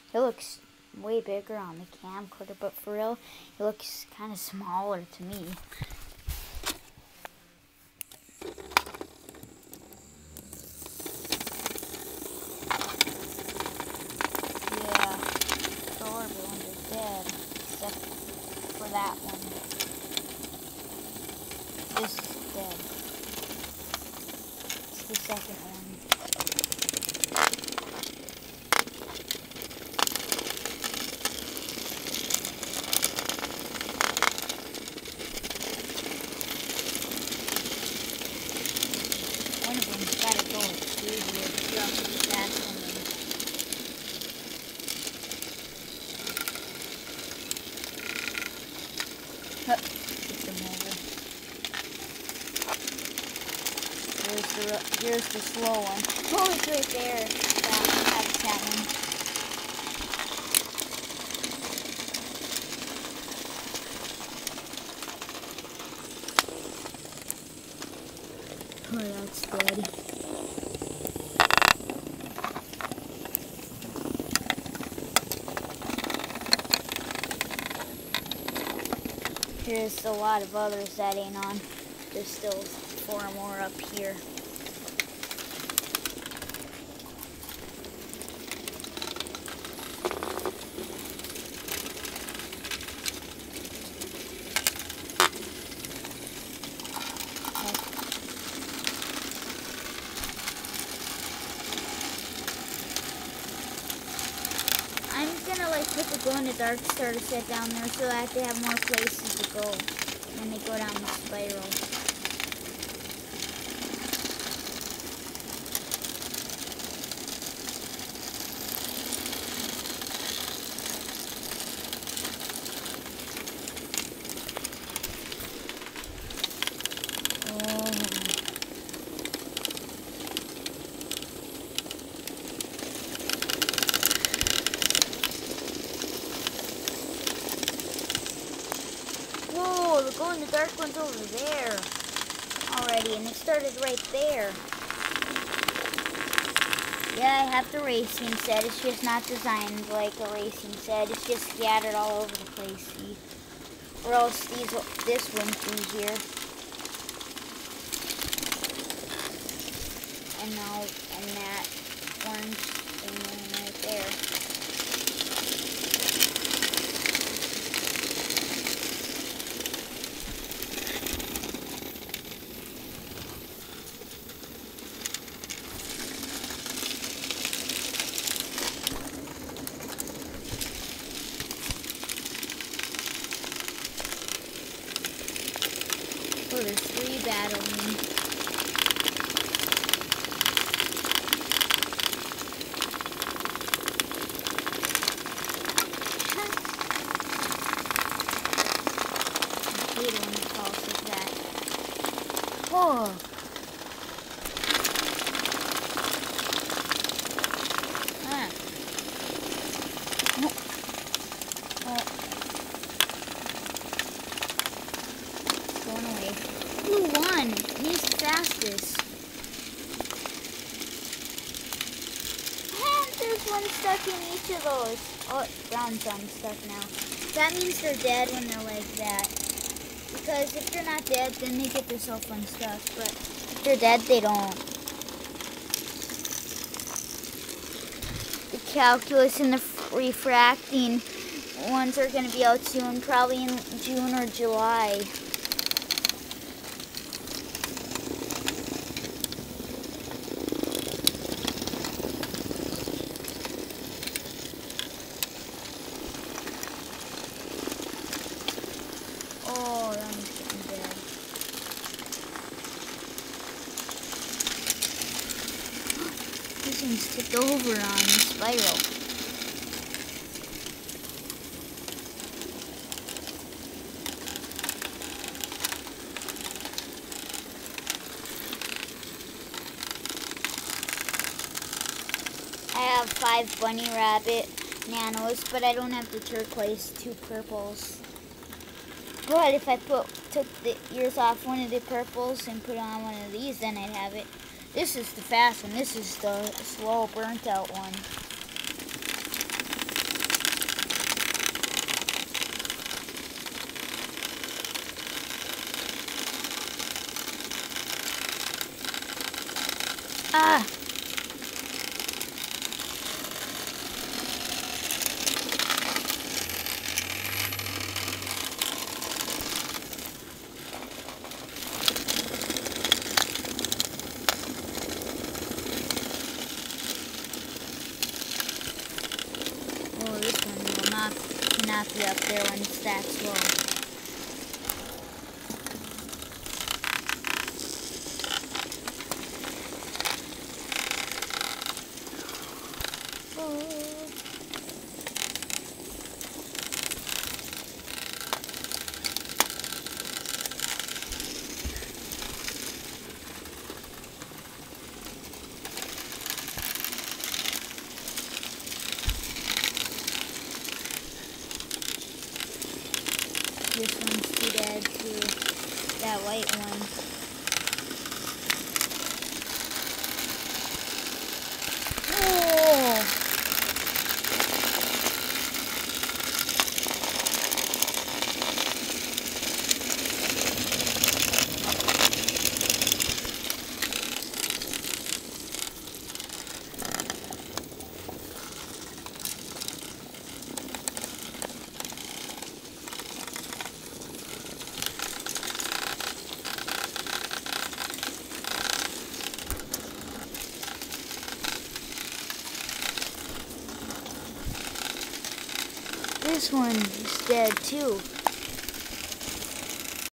It looks way bigger on the camcorder, but for real, it looks kind of smaller to me. Yeah, the orbital ones are dead, except for that one. This is dead. It's the second one. One of them's gotta go through here to drop the fast one. Get them over. Here's the slow one. Oh, it's right there. That one. Oh, that's dead. There's a lot of others that ain't on. There's still 4 more up here. I'm gonna put the glow in the dark starter set down there so that they have more places to go when they go down the spiral. Whoa, the glow in the dark one's over there already, and it started right there. Yeah, I have the racing set. It's just not designed like a racing set. It's just scattered all over the place, see? Or else this wouldn't be here. And that orange thing right there. Oh, there's 3 battling. I hate when it falls like that. Oh! Ah. Going away. Blue won. He's the fastest. And there's one stuck in each of those. Oh, brown's unstuck now. That means they're dead when they're like that. Because if they're not dead, then they get themselves unstuck. But if they're dead, they don't. The calculus and the refracting ones are going to be out soon, probably in June or July. Oh, that one's getting dead. This one's tipped over on the spiral. I have 5 bunny rabbit nanos, but I don't have the turquoise 2 purples. But if I took the ears off one of the purples and put on one of these, then I'd have it. This is the fast one. This is the slow, burnt out one. Ah! Oh, this one will not cannot be up there when it's that slow. This one's too dead too. That white one. Oh! This one is dead too.